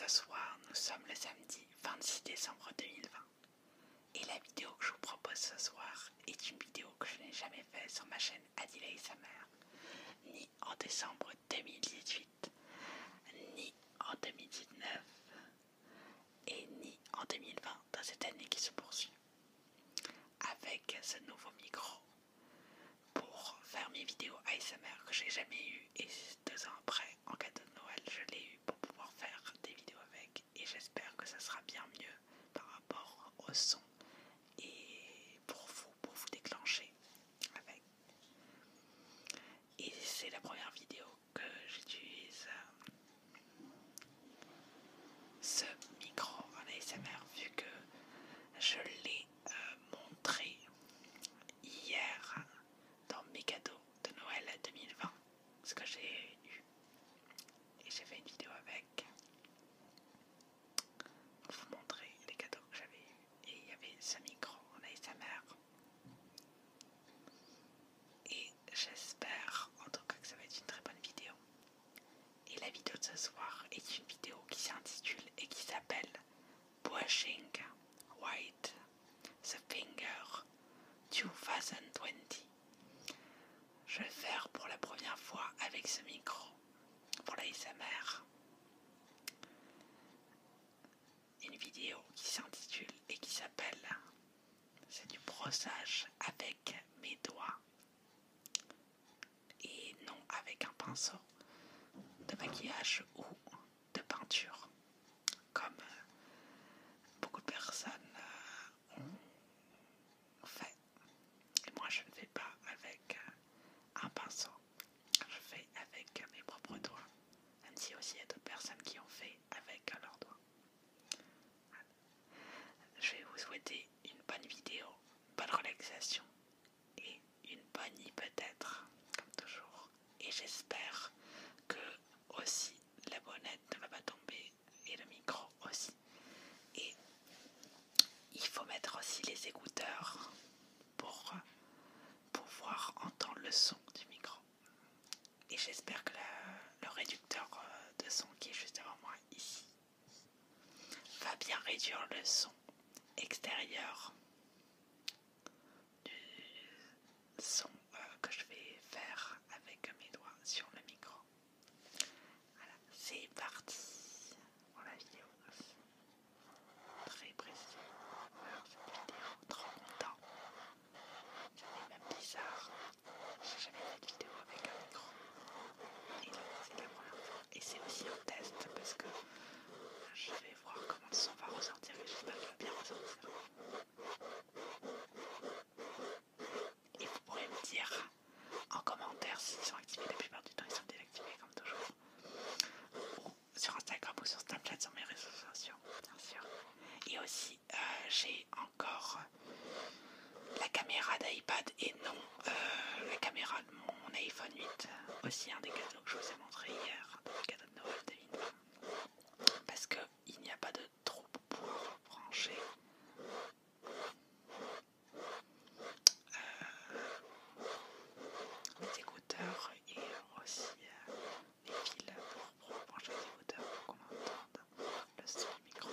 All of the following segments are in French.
Ce soir, nous sommes le samedi 26 décembre 2020 et la vidéo que je vous propose ce soir est une vidéo que je n'ai jamais faite sur ma chaîne Adil ASMR, ni en décembre 2018, ni en 2019 et ni en 2020 dans cette année qui se poursuit. Avec ce nouveau micro pour faire mes vidéos ASMR que j'ai jamais eu et 2 ans après, en cadeau de Noël, je l'ai eu pour pouvoir faire des vidéos avec et j'espère que ça sera bien mieux par rapport au son et pour vous déclencher avec. Et c'est la première vidéo que j'utilise ce micro en ASMR vu que je l'ai montré hier dans mes cadeaux de Noël 2020, ce que j'ai eu, et j'ai fait une vidéo avec pour vous montrer les cadeaux que j'avais eu, et il y avait ce micro en ASMR, et j'espère en tout cas que ça va être une très bonne vidéo. Et la vidéo de ce soir est une vidéo qui s'intitule et qui s'appelle Brushing White the Finger 2020. Je vais faire pour la première fois avec ce micro pour l'ASMR une vidéo qui s'intitule et qui s'appelle c'est du brossage avec mes doigts et non avec un pinceau de maquillage ou de peinture comme beaucoup de personnes ont fait. Et moi je ne fais pas avec un pinceau, je fais avec mes propres doigts, même si aussi il y a d'autres personnes qui ont fait avec leurs doigts. Voilà. Je vais vous souhaiter une bonne vidéo, une bonne relaxation et une bonne nuit peut-être, comme toujours. Et j'espère que aussi la bonnette ne va pas tomber et le micro aussi. Et il faut mettre aussi les écouteurs pour pouvoir entendre le son du micro. Et j'espère que le réducteur de son qui est juste devant moi ici va bien réduire le son extérieur du son que je vais faire avec mes doigts sur le micro. Voilà, c'est parti pour la vidéo. Très précis. Alors, cette vidéo, trop content. C'est même bizarre. J'ai jamais fait de vidéo avec un micro. Et là, c'est la première fois. Et c'est aussi un test parce que je vais voir comment le son va ressortir et j'espère qu'il va bien ressortir. Et vous pourrez me dire en commentaire s'ils sont activés. La plupart du temps, ils sont désactivés comme toujours. Ou sur Instagram ou sur Snapchat, sur mes réseaux sociaux, bien sûr. Et aussi, j'ai encore la caméra d'iPad et non la caméra de mon iPhone 8. Aussi un des cadeaux que je vous ai montré hier, dans le cadeau de Noël 2020. Parce qu'il n'y a pas de trou pour pouvoir brancher les écouteurs et aussi les fils pour brancher les écouteurs pour qu'on entende le son du micro.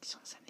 connexion, ça